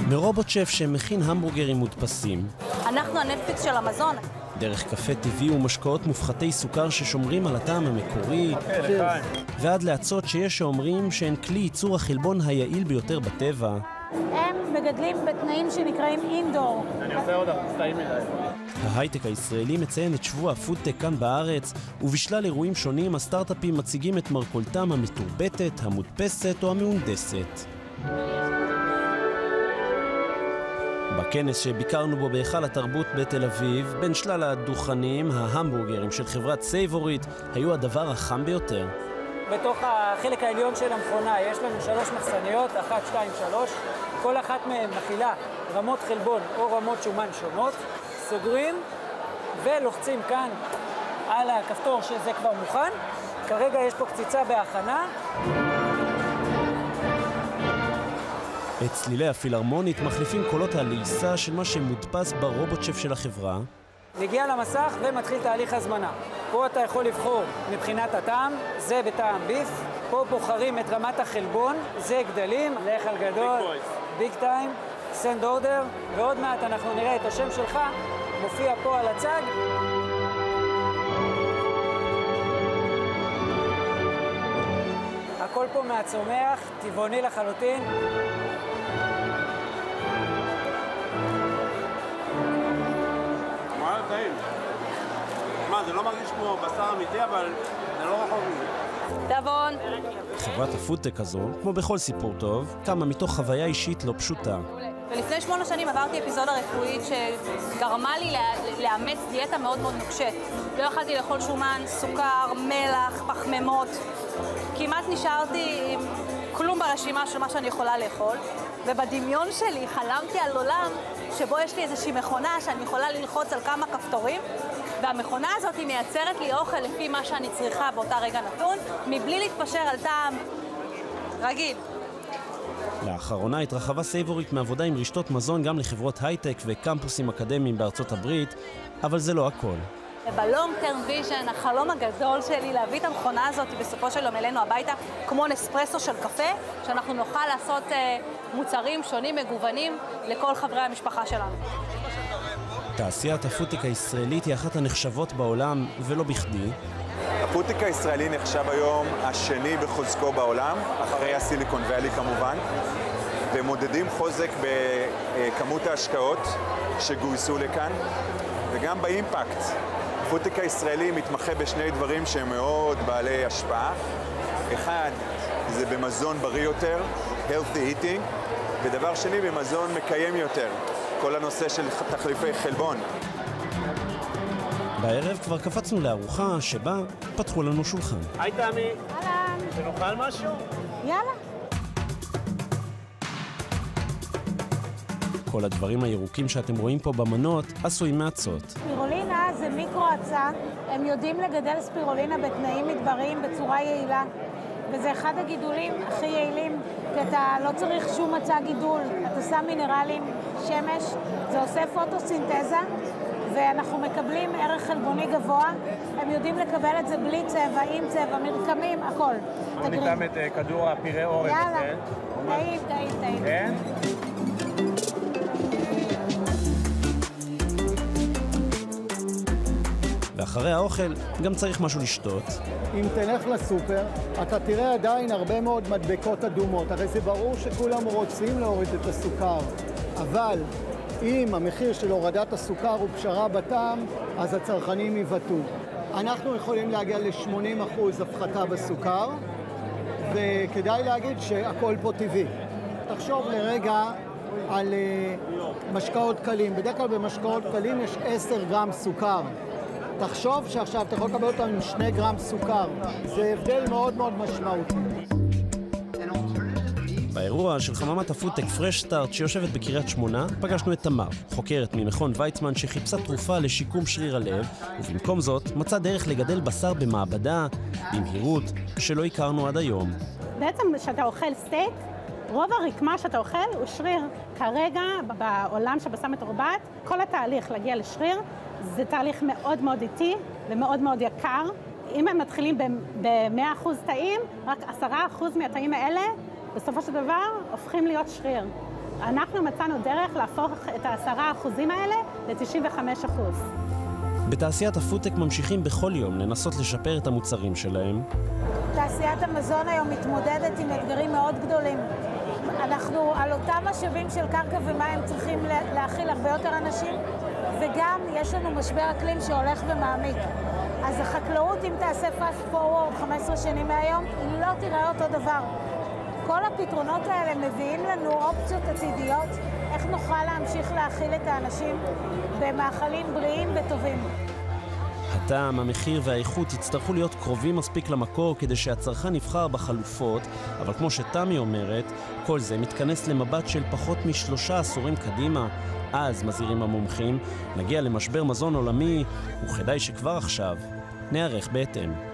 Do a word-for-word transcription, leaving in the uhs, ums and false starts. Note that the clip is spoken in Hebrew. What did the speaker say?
מרובוט שף שמכין המבורגרים מודפסים. אנחנו הנטפליקס של המזון. דרך קפה טבעי ומשקאות מופחתי סוכר ששומרים על הטעם המקורי. ועד להצות שיש שאומרים שהן כלי ייצור החלבון היעיל ביותר בטבע. הם מגדלים בתנאים שנקראים אינדור. אני עושה עוד סטעים מדי. ההייטק הישראלי מציין את שבוע הפודטק כאן בארץ, ובשלל אירועים שונים הסטארט-אפים מציגים את מרכולתם המתורבתת, המודפסת או המהונדסת. בכנס שביקרנו בו בהיכל התרבות בתל אביב, בין שלל הדוכנים, ההמבורגרים של חברת סייבורית היו הדבר החם ביותר. בתוך החלק העליון של המכונה יש לנו שלוש מחסניות, אחת, שתיים, שלוש. כל אחת מהן מכילה רמות חלבון או רמות שומן שונות. סוגרים ולוחצים כאן על הכפתור שזה כבר מוכן. כרגע יש פה קציצה בהכנה. את צלילי הפילהרמונית מחליפים קולות הלעיסה של מה שמודפס ברובוט שף של החברה. מגיע למסך ומתחיל תהליך הזמנה. פה אתה יכול לבחור מבחינת הטעם, זה בטעם ביף. פה בוחרים את רמת החלבון, זה גדלים, לאכל גדול, ביג טיים, סנד אורדר, ועוד מעט אנחנו נראה את השם שלך, מופיע פה על הצג. הכל פה מהצומח, טבעוני לחלוטין. מה טעים? מה, זה לא מרגיש כמו בשר אמיתי, אבל זה לא רחוק מזה. תבון. חברת הפודטק הזו, כמו בכל סיפור טוב, קמה מתוך חוויה אישית לא פשוטה. ולפני שמונה שנים עברתי אפיזודה רפואית שגרמה לי לאמץ דיאטה מאוד מאוד נוקשת. לא יכולתי לאכול שומן, סוכר, מלח, פחמימות. כמעט נשארתי עם כלום ברשימה של מה שאני יכולה לאכול. ובדמיון שלי חלמתי על עולם שבו יש לי איזושהי מכונה שאני יכולה ללחוץ על כמה כפתורים, והמכונה הזאת היא מייצרת לי אוכל לפי מה שאני צריכה באותה רגע נתון, מבלי להתפשר על טעם רגיל. לאחרונה התרחבה סייבורית מעבודה עם רשתות מזון גם לחברות הייטק וקמפוסים אקדמיים בארצות הברית, אבל זה לא הכל. בלונג טרם ויז'ן, החלום הגדול שלי להביא את המכונה הזאת בסופו של יום אלינו הביתה, כמו נספרסו של קפה, שאנחנו נוכל לעשות uh, מוצרים שונים מגוונים לכל חברי המשפחה שלנו. תעשיית הפודטק הישראלית היא אחת הנחשבות בעולם, ולא בכדי. הפודטק הישראלי נחשב היום השני בחוזקו בעולם, אחרי הסיליקון ואלי כמובן, ומודדים חוזק בכמות ההשקעות שגויסו לכאן, וגם באימפקט. הפודטק הישראלי מתמחה בשני דברים שהם מאוד בעלי השפעה. אחד, זה במזון בריא יותר, healthy eating, ודבר שני, במזון מקיים יותר, כל הנושא של תחליפי חלבון. בערב כבר קפצנו לארוחה שבה פתחו לנו שולחן. היי תמי. אהלן. שנאכל משהו? יאללה. כל הדברים הירוקים שאתם רואים פה במנות עשויים מאצות. ספירולינה זה מיקרו-אצה. הם יודעים לגדל ספירולינה בתנאים מדבריים בצורה יעילה. וזה אחד הגידולים הכי יעילים, כי אתה לא צריך שום מצע גידול. אתה שם מינרלים, שמש, זה עושה פוטוסינתזה, ואנחנו מקבלים ערך חלבוני גבוה. הם יודעים לקבל את זה בלי צבע, עם צבע, מרקמים, הכל. בוא ניתן את כדור הפירי אורז הזה. יאללה, טעים, טעים, טעים. כן? ואחרי האוכל גם צריך משהו לשתות. אם תלך לסופר, אתה תראה עדיין הרבה מאוד מדבקות אדומות. הרי זה ברור שכולם רוצים להוריד את הסוכר, אבל אם המחיר של הורדת הסוכר הוא פשרה בטעם, אז הצרכנים יבטאו. אנחנו יכולים להגיע ל-שמונים אחוז הפחתה בסוכר, וכדאי להגיד שהכל פה טבעי. תחשוב לרגע על משקאות קלים. בדרך כלל במשקאות קלים יש עשרה גרם סוכר. תחשוב שעכשיו אתה יכול לקבל אותם עם שני גרם סוכר. זה הבדל מאוד מאוד משמעותי. באירוע של חממת הפודטק פרש סטארט שיושבת בקריית שמונה, פגשנו את תמר, חוקרת ממכון ויצמן שחיפשה תרופה לשיקום שריר הלב, ובמקום זאת מצא דרך לגדל בשר במעבדה, במהירות, שלא הכרנו עד היום. בעצם כשאתה אוכל סטייק, רוב הרקמה שאתה אוכל הוא שריר. כרגע בעולם שבשר מתורבת, כל התהליך להגיע לשריר, זה תהליך מאוד מאוד איטי ומאוד מאוד יקר. אם הם מתחילים ב-מאה אחוז תאים, רק עשרה אחוז מהתאים האלה בסופו של דבר הופכים להיות שריר. אנחנו מצאנו דרך להפוך את העשרה אחוזים האלה ל-תשעים וחמישה אחוז. בתעשיית הפודטק ממשיכים בכל יום לנסות לשפר את המוצרים שלהם. תעשיית המזון היום מתמודדת עם אתגרים מאוד גדולים. אנחנו על אותם משאבים של קרקע ומים צריכים להכיל הרבה יותר אנשים, וגם יש לנו משבר אקלים שהולך ומעמיק. אז החקלאות, אם תעשה fast forward חמש עשרה שנים מהיום, היא לא תראה אותו דבר. כל הפתרונות האלה מביאים לנו אופציות עתידיות, איך נוכל להמשיך להכיל את האנשים במאכלים בריאים וטובים. הטעם, המחיר והאיכות יצטרכו להיות קרובים מספיק למקור כדי שהצרכן יבחר בחלופות, אבל כמו שתמי אומרת, כל זה מתכנס למבט של פחות משלושה עשורים קדימה. אז, מזהירים המומחים, נגיע למשבר מזון עולמי, וכדאי שכבר עכשיו נערך בהתאם.